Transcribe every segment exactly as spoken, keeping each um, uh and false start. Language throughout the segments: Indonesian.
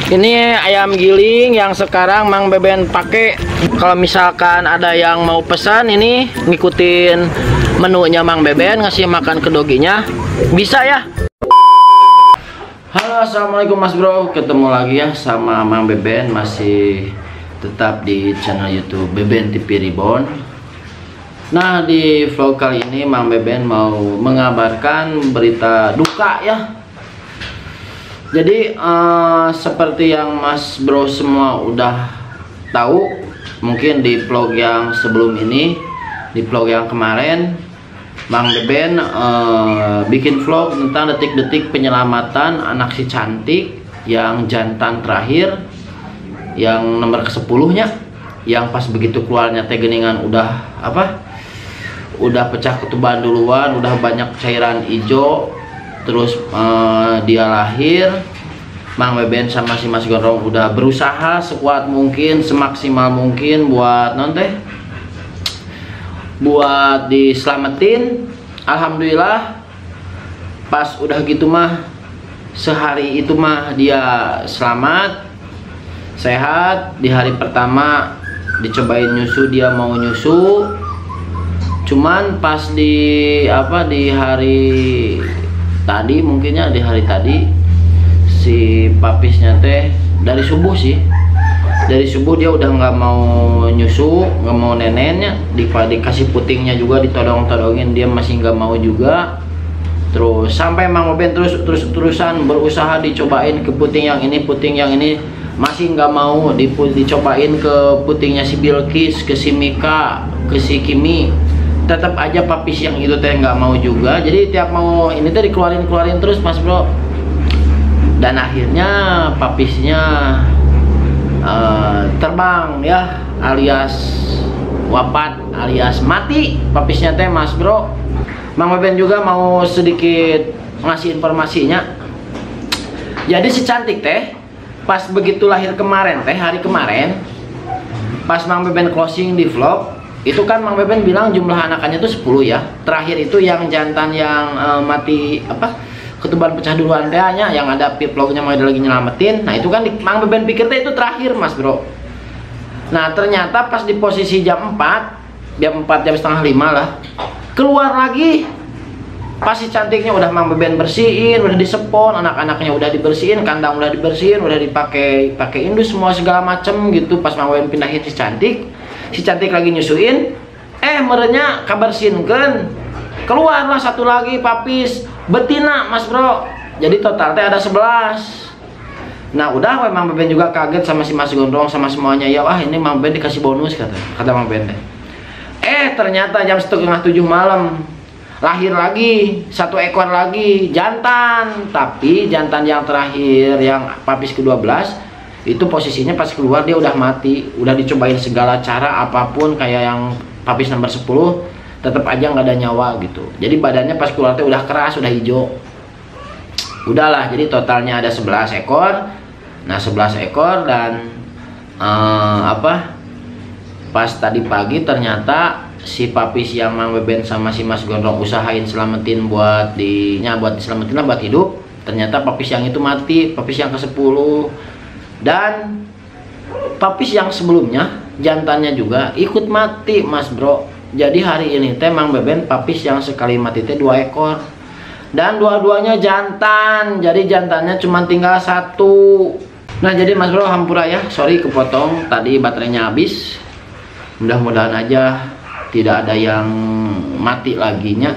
Ini ayam giling yang sekarang Mang Beben pakai. Kalau misalkan ada yang mau pesan, ini ngikutin menunya Mang Beben, ngasih makan ke doginya, bisa ya. Halo, assalamualaikum Mas Bro, ketemu lagi ya sama Mang Beben, masih tetap di channel YouTube Beben T V Reborn. Nah, di vlog kali ini Mang Beben mau mengabarkan berita duka ya. Jadi uh, seperti yang Mas Bro semua udah tahu, mungkin di vlog yang sebelum ini, di vlog yang kemarin, Mang Beben uh, bikin vlog tentang detik-detik penyelamatan anak si cantik yang jantan terakhir, yang nomor ke sepuluh-nya, yang pas begitu keluarnya teh geningan udah apa? Udah pecah ketuban duluan, udah banyak cairan hijau. Terus uh, dia lahir, Mang Beben sama si Mas Gondrong udah berusaha sekuat mungkin, semaksimal mungkin buat nonton, buat diselamatin. Alhamdulillah, pas udah gitu mah, sehari itu mah dia selamat, sehat. Di hari pertama dicobain nyusu, dia mau nyusu, cuman pas di apa di hari tadi, mungkinnya di hari tadi si papisnya teh dari subuh sih, dari subuh dia udah nggak mau nyusu, nggak mau neneknya, di dikasih putingnya juga ditodong-todongin, dia masih nggak mau juga. Terus sampai Mang Beben terus terus terusan berusaha dicobain ke puting yang ini, puting yang ini, masih nggak mau. Di, dicobain ke putingnya si Bilkis, ke si Mika, ke si Kimi, tetap aja papis yang itu teh nggak mau juga. Jadi tiap mau ini teh dikeluarin keluarin terus Mas Bro, dan akhirnya papisnya uh, terbang ya, alias wafat, alias mati papisnya teh Mas Bro. Mang Beben juga mau sedikit ngasih informasinya. Jadi si cantik teh pas begitu lahir kemarin teh, hari kemarin pas Mang Beben closing di vlog itu kan, Mang Beben bilang jumlah anakannya itu sepuluh ya. Terakhir itu yang jantan yang uh, mati apa ketuban pecah duluan tehnya, yang ada vlognya mau ada lagi nyelamatin. Nah itu kan di, Mang Beben pikir teh itu terakhir Mas Bro. Nah ternyata pas di posisi jam empat, jam empat jam setengah lima lah, keluar lagi. Pas si cantiknya udah Mang Beben bersihin, udah disepon, anak-anaknya udah dibersihin, kandang udah dibersihin, udah dipakai pakai indus semua segala macem gitu. Pas Mang Beben pindahin si cantik, si cantik lagi nyusuin, eh merenya kabarsinkeun, keluarlah satu lagi papis betina Mas Bro. Jadi total teh ada sebelas. Nah udah Mang Beben juga kaget sama si Mas Gondrong sama semuanya ya, wah ini Mang Beben dikasih bonus kata kata Mang Beben. Eh ternyata jam setengah tujuh malam lahir lagi satu ekor lagi jantan, tapi jantan yang terakhir yang papis ke dua belas itu posisinya pas keluar dia udah mati, udah dicobain segala cara apapun kayak yang papis nomor sepuluh, tetap aja nggak ada nyawa gitu. Jadi badannya pas keluar teh udah keras, udah hijau. Udahlah, jadi totalnya ada sebelas ekor. Nah sebelas ekor dan eh, apa pas tadi pagi ternyata si papis yang Mang Beben sama si Mas Gondrong usahain selamatin buat di nya buat diselamatin lah buat hidup, ternyata papis yang itu mati, papis yang ke sepuluh. Dan papis yang sebelumnya jantannya juga ikut mati Mas Bro. Jadi hari ini teh Mang Beben papis yang sekali mati teh dua ekor, dan dua-duanya jantan. Jadi jantannya cuma tinggal satu. Nah jadi Mas Bro hampura ya, sorry kepotong tadi baterainya habis. Mudah-mudahan aja tidak ada yang mati laginya.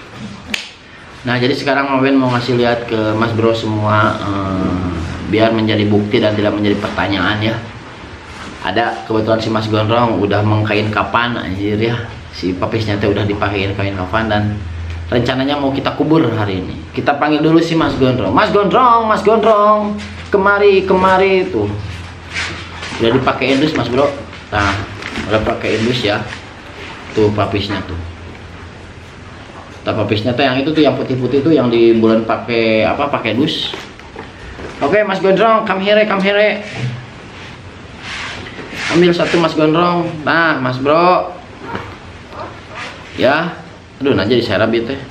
Nah jadi sekarang Mang Beben mau ngasih lihat ke Mas Bro semua, eh, biar menjadi bukti dan tidak menjadi pertanyaan ya. Ada kebetulan si Mas Gondrong udah mengkain kapan anjir ya, si papisnya teh udah dipakein kain kafan, dan rencananya mau kita kubur hari ini. Kita panggil dulu si Mas Gondrong. Mas Gondrong, Mas Gondrong, kemari kemari tuh. Udah dipakai indus Mas Bro. Nah udah pakai indus ya, tuh papisnya tuh. Nah, papisnya tuh yang itu tuh yang putih-putih tuh yang di bulan pakai apa pakai dus. Oke Mas Gondrong, come here, come here. Ambil satu Mas Gondrong. Nah Mas Bro ya, aduh aja diserap ya teh.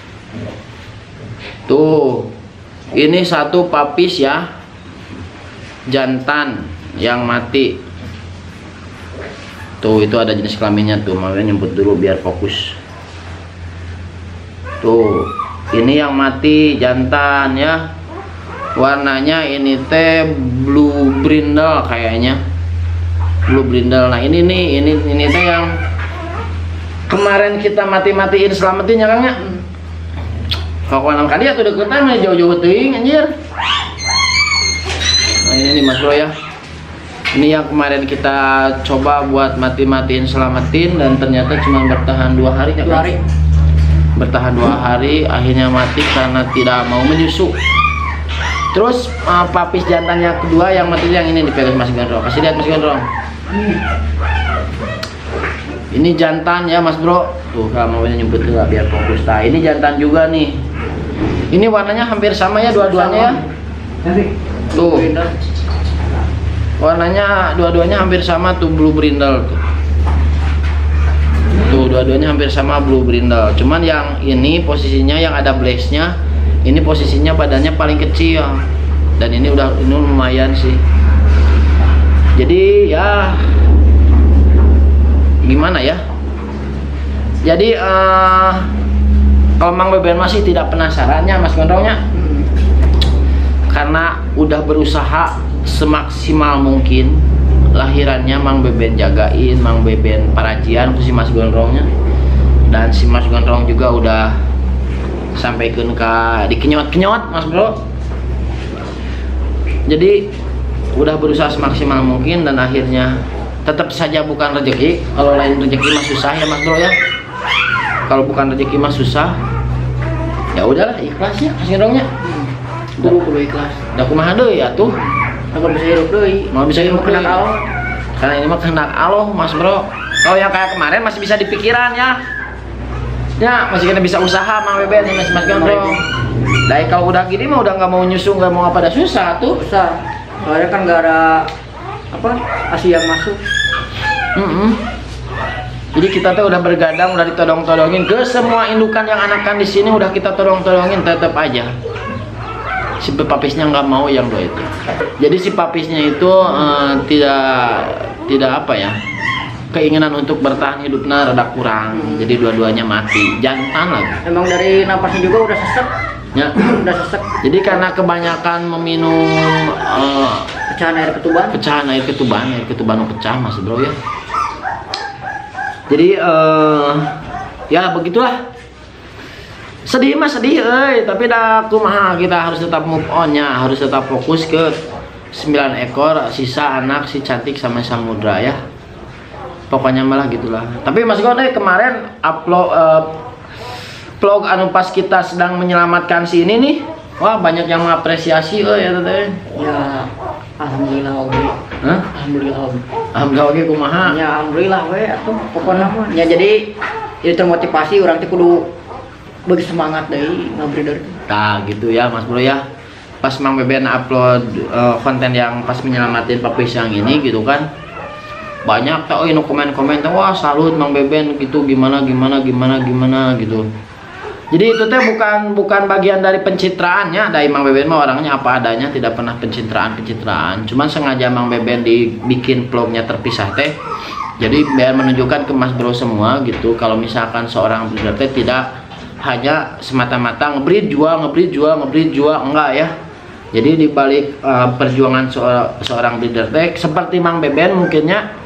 Tuh ini satu papis ya, jantan yang mati. Tuh itu ada jenis kelaminnya tuh, makanya nyebut dulu biar fokus. Tuh ini yang mati jantan ya, warnanya ini teh blue brindle kayaknya, blue brindle. Nah ini nih, ini ini teh yang kemarin kita mati-matiin selamatin ya Kang ya. Kawan kan dia tuh deketan nih, jauh-jauh teuing anjir. Nah ini nih Mas Bro ya, ini yang kemarin kita coba buat mati-matiin selamatin dan ternyata cuma bertahan dua hari ya, dua hari bertahan dua hari akhirnya mati karena tidak mau menyusu. Terus uh, papis jantan yang kedua yang mati yang ini dipegang Mas Gondrong, kasih lihat Mas Gondrong. Ini jantan ya Mas Bro, tuh kalau mau nyebut nggak biar fokus. Nah ini jantan juga nih, ini warnanya hampir sama ya dua-duanya ya. Tuh warnanya dua-duanya hampir sama tuh, blue brindle tuh. Tuh dua-duanya hampir sama blue brindle. Cuman yang ini posisinya yang ada blaze-nya, ini posisinya badannya paling kecil. Dan ini udah ini lumayan sih. Jadi ya gimana ya? Jadi uh, kalau Mang Beben masih tidak penasarannya Mas Gondrongnya, karena udah berusaha semaksimal mungkin lahirannya Mang Beben jagain, Mang Beben parajian ke si Mas Gondrongnya, dan si Mas Gondrong juga udah sampaikan ke dikenyot-kenyot Mas Bro. Jadi udah berusaha semaksimal mungkin dan akhirnya tetap saja bukan rezeki. Kalau lain rezeki mah susah ya Mas Bro ya. Kalau bukan rezeki mah susah. Ya udahlah ikhlas ya Mas Gondrongnya. Kudu kudu ikhlas. Da kumaha deui atuh? Mau bisa hidup deui. Mau bisa hidup kehendak Allah. Karena ini mah kehendak Allah Mas Bro. Kalau yang kayak kemarin masih bisa dipikiran ya. Ya masih kita bisa usaha Mang Beben Mas Mas Gondrong. Dari kalau udah gini mah udah nggak mau nyusu, nggak mau apa, dah susah tuh. Susah. Soalnya kan nggak ada apa asi yang masuk. Mm -hmm. Jadi kita tuh udah bergadang, udah ditodong-todongin ke semua indukan yang anakan di sini, udah kita todong-todongin, tetap aja si papisnya nggak mau yang dua itu. Jadi si papisnya itu uh, tidak tidak apa ya, keinginan untuk bertahan hidupnya rada kurang. Hmm. Jadi dua-duanya mati, jantan lagi. Emang dari napasnya juga udah sesek. Ya, udah sesek. Jadi karena kebanyakan meminum uh, pecahan air ketuban, pecahan air ketuban, air ketuban pecah Mas Bro ya. Jadi uh, ya begitulah. Sedih mah sedih, eh. Tapi dah kumaha, kita harus tetap move on ya, harus tetap fokus ke sembilan ekor sisa anak si cantik sama Samudra ya. Pokoknya malah gitulah. Tapi Mas Gonde kemarin upload uh, vlog anu pas kita sedang menyelamatkan si ini nih, wah banyak yang mengapresiasi eh ya teteh. Ya alhamdulillah oke. Hah? Alhamdulillah oke. Alhamdulillah oke kumaha? Ya alhamdulillah we atuh pokona mah. Ya jadi jadi termotivasi orang teh kudu bagi semangat dari ngabreeder. Nah gitu ya Mas Bro ya. Pas Mang Beben upload uh, konten yang pas menyelamatin papis yang ini gitu kan, banyak tau ini komen-komen tuh, wah salut Mang Beben gitu, gimana gimana gimana gimana gitu. Jadi itu teh bukan bukan bagian dari pencitraannya. Dari Mang Beben mah orangnya apa adanya, tidak pernah pencitraan-pencitraan. Cuman sengaja Mang Beben dibikin vlognya terpisah teh. Jadi biar menunjukkan ke Mas Bro semua gitu, kalau misalkan seorang breeder teh tidak hanya semata-mata ngebreed jual, ngebreed jual, ngebreed jual, enggak ya. Jadi dibalik uh, perjuangan seorang, seorang breeder teh seperti Mang Beben mungkinnya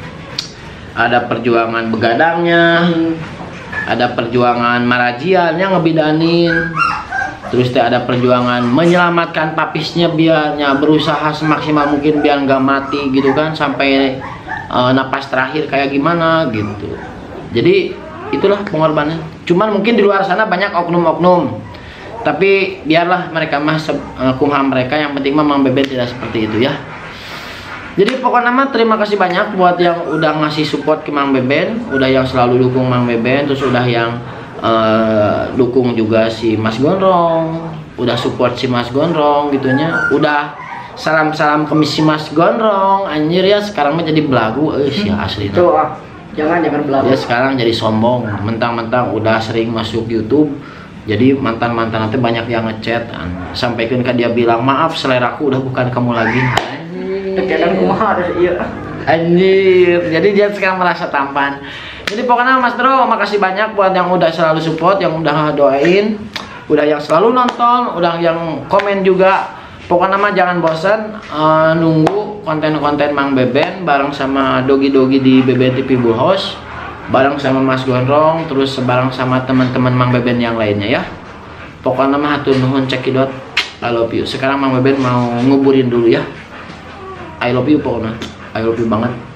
ada perjuangan begadangnya, ada perjuangan marajiannya ngebidanin, terus teh ada perjuangan menyelamatkan papisnya biarnya berusaha semaksimal mungkin biar nggak mati gitu kan, sampai uh, napas terakhir kayak gimana gitu. Jadi itulah pengorbanan. Cuman mungkin di luar sana banyak oknum-oknum, tapi biarlah mereka mah uh, kumham mereka, yang penting mah Mang Beben tidak seperti itu ya. Jadi pokoknya mah terima kasih banyak buat yang udah ngasih support ke Mang Beben, udah yang selalu dukung Mang Beben, terus udah yang uh, dukung juga si Mas Gondrong, udah support si Mas Gondrong gitunya, udah salam-salam ke si Mas Gondrong. Anjir ya sekarang mah jadi belagu eh sih asli tuh. Jangan jangan belagu. Dia sekarang jadi sombong, mentang-mentang udah sering masuk YouTube. Jadi mantan-mantan nanti banyak yang ngechat, sampaikan ke dia bilang maaf seleraku udah bukan kamu lagi. Terkadang kumaha ada iya. Anjir, jadi dia sekarang merasa tampan. Jadi pokoknya Mas Bro, makasih banyak buat yang udah selalu support, yang udah doain, udah yang selalu nonton, udah yang komen juga. Pokoknya mah jangan bosan uh, nunggu konten-konten Mang Beben bareng sama Dogi-Dogi di B B T V Bullhouse, bareng sama Mas Gondrong, terus bareng sama teman-teman Mang Beben yang lainnya ya. Pokoknya mah hatur nuhun cekidot, I love you. Sekarang Mang Beben mau nguburin dulu ya. I love you pokoknya, I love you banget.